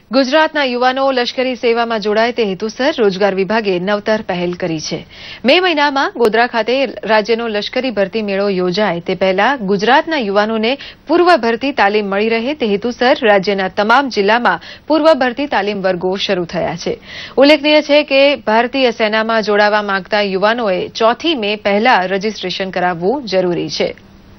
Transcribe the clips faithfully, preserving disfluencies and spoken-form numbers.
ગુજરાતના યુવાનો લશ્કરી સેવામાં જોડાય તે હેતુસર રોજગાર વિભાગે નવતર પહેલ કરી છે। મે મહિનામાં ગોધરા ખાતે રાજ્યનો લશ્કરી ભરતી મેળો યોજાય તે પહેલા ગુજરાતના યુવાનોને પૂર્વ ભરતી તાલીમ મળી રહે તે હેતુસર રાજ્યના તમામ જિલ્લામાં પૂર્વ ભરતી તાલીમ વર્ગો શરૂ થયા છે। ઉલ્લેખનીય છે કે ભારતીય સેનામાં જોડાવા માંગતા યુવાનોએ ચોથી મે પહેલા રજીસ્ટ્રેશન કરાવવું જરૂરી છે।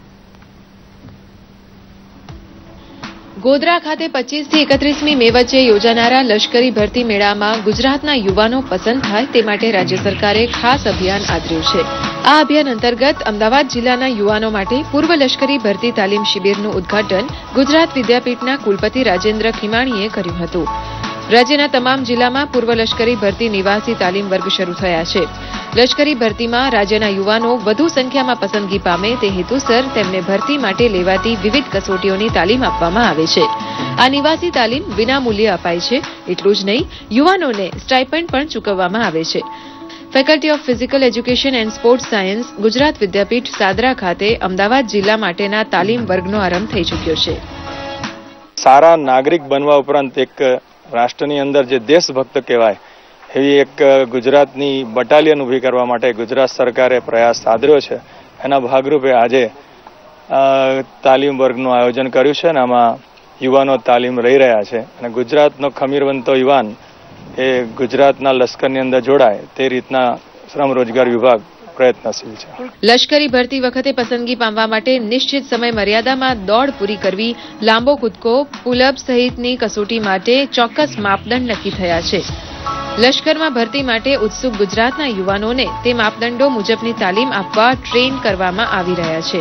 ગોધરા ખાતે પચીસ થી એકત્રીસમી મે વચ્ચે યોજાનારા લશ્કરી ભરતી મેળામાં ગુજરાતના યુવાનો પસંદ થાય તે માટે રાજ્ય સરકારે ખાસ અભિયાન આદર્યું છે। આ અભિયાન અંતર્ગત અમદાવાદ જિલ્લાના યુવાનો માટે પૂર્વ લશ્કરી ભરતી તાલીમ શિબિરનું ઉદ્ઘાટન ગુજરાત વિદ્યાપીઠના કુલપતિ રાજેન્દ્ર ખીમાણીએ કર્યું હતું। રાજ્યના તમામ જિલ્લામાં પૂર્વ લશ્કરી ભરતી નિવાસી તાલીમ વર્ગ શરૂ થયા છે। લશ્કરી ભરતીમાં રાજ્યના યુવાનો વધુ સંખ્યામાં પસંદગી પામે તે હેતુસર તેમને ભરતી માટે લેવાતી વિવિધ કસોટીઓની તાલીમ આપવામાં આવે છે। આ નિવાસી તાલીમ વિનામૂલ્યે અપાય છે। એટલું જ નહીં, યુવાનોને સ્ટાઇપન્ડ પણ ચૂકવવામાં આવે છે। Faculty of physical education and sports science Gujarat Vidyapith Sadra ખાતે અમદાવાદ જિલ્લા માટેના તાલીમ વર્ગનો આરંભ થઈ ચૂક્યો છે। સારા નાગરિક બનવા ઉપરાંત એક રાષ્ટ્રની અંદર જે દેશભક્ત કહેવાય એવી એક ગુજરાતની બટાલિયન ઊભી કરવા માટે ગુજરાત સરકારે પ્રયાસ આદર્યો છે। એના ભાગરૂપે આજે તાલીમ વર્ગનું આયોજન કર્યું છે અને આમાં યુવાનો તાલીમ લઈ રહ્યા છે અને ગુજરાતનો ખમીરવંતો યુવાન એ ગુજરાતના લશ્કરની અંદર જોડાય તે રીતના શ્રમ રોજગાર વિભાગ પ્રયત્નશીલ છે। લશ્કરી ભરતી વખતે પસંદગી પામવા માટે નિશ્ચિત સમય મર્યાદામાં દોડ પૂરી કરવી, લાંબો કૂદકો, પુલઅપ સહિતની કસોટી માટે ચોક્કસ માપદંડ નક્કી થયા છે। લશ્કરમાં ભરતી માટે ઉત્સુક ગુજરાતના યુવાનોને તે માપદંડો મુજબની તાલીમ આપવા ટ્રેન કરવામાં આવી રહ્યા છે।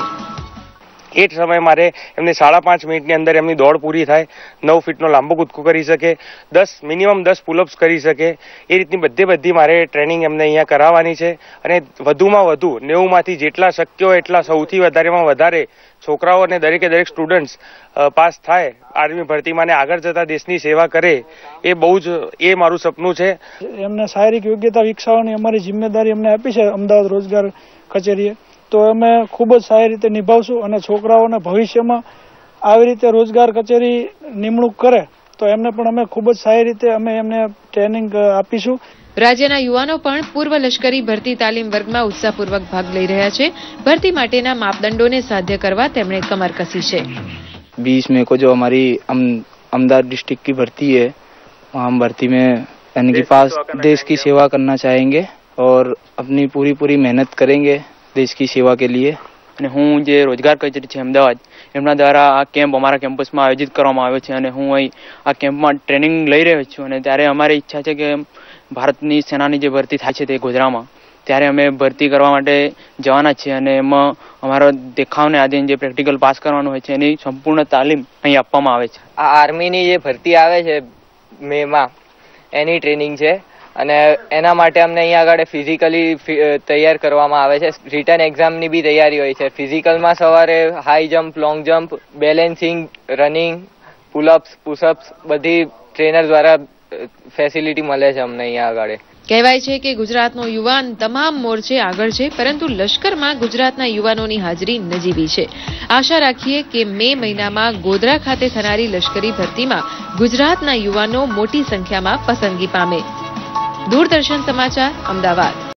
એ જ સમય મારે એમને સાડા પાંચ મિનિટની અંદર એમની દોડ પૂરી થાય, નવ ફીટનો લાંબો કૂદકો કરી શકે, દસ મિનિમમ દસ પુલઅપ્સ કરી શકે, એ રીતની બધે બધી મારે ટ્રેનિંગ એમને અહીંયા કરાવવાની છે અને વધુમાં વધુ નેવુંમાંથી જેટલા શક્ય હોય એટલા સૌથી વધારેમાં વધારે છોકરાઓ અને દરેકે દરેક સ્ટુડન્ટ્સ પાસ થાય આર્મી ભરતીમાં ને આગળ જતા દેશની સેવા કરે, એ બહુ જ એ મારું સપનું છે। એમને શારીરિક યોગ્યતા વિકસાવવાની અમારી જિમ્મેદારી અમને આપી છે અમદાવાદ રોજગાર કચેરીએ, તો અમે ખૂબ જ સારી રીતે નિભાવશું અને છોકરાઓને ભવિષ્યમાં આવી રીતે રોજગાર કચેરી નિમણૂક કરે તો એમને પણ અમે ખૂબ જ સારી રીતે અમે એમને ટ્રેનિંગ આપીશું। રાજ્યના યુવાનો પણ પૂર્વ લશ્કરી ભરતી તાલીમ વર્ગમાં ઉત્સાહપૂર્વક ભાગ લઈ રહ્યા છે। ભરતી માટેના માપદંડોને સાધ્ય કરવા તેમણે કમર કસી છે। बीस मई को जो हमारी अहमदाबाद डिस्ट्रिक्ट की भर्ती है वहाँ हम भर्ती में यानी कि पास देश की सेवा करना चाहेंगे और अपनी पूरी पूरी मेहनत करेंगे देश की सेवा के लिए। અને હું જે રોજગાર કચેરી છે અમદાવાદ એમના દ્વારા આ કેમ્પ અમારા કેમ્પસમાં આયોજિત કરવામાં આવ્યો છે અને હું અહીં આ કેમ્પમાં ટ્રેનિંગ લઈ રહ્યો છું અને ત્યારે અમારી ઈચ્છા છે કે ભારતની સેનાની જે ભરતી થાય છે તે ગોધરામાં ત્યારે અમે ભરતી કરવા માટે જવાના છીએ અને એમાં અમારો દેખાવને આધીન જે પ્રેક્ટિકલ પાસ કરવાનું હોય છે એની સંપૂર્ણ તાલીમ અહીં આપવામાં આવે છે। આ આર્મીની જે ભરતી આવે છે મેમાં એની ટ્રેનિંગ છે અને એના માટે અમને અહીંયા આગળ ફિઝિકલી તૈયાર કરવામાં આવે છે। રિટર્ન એક્ઝામની બી તૈયારી હોય છે। ફિઝિકલમાં સવારે high jump, long jump, balancing, running, pullups, pushups બધી ટ્રેનર દ્વારા ફેસિલિટી મળે છે અમને અહીંયા આગળ। કહેવાય છે કે ગુજરાતનો યુવાન તમામ મોરચે આગળ છે, પરંતુ લશ્કરમાં ગુજરાતના યુવાનોની હાજરી નજીવી છે। આશા રાખીએ કે મે મહિનામાં ગોધરા ખાતે થનારી લશ્કરી ભરતીમાં ગુજરાતના યુવાનો મોટી સંખ્યામાં પસંદગી પામે। दूरदर्शन समाचार अमदावाद।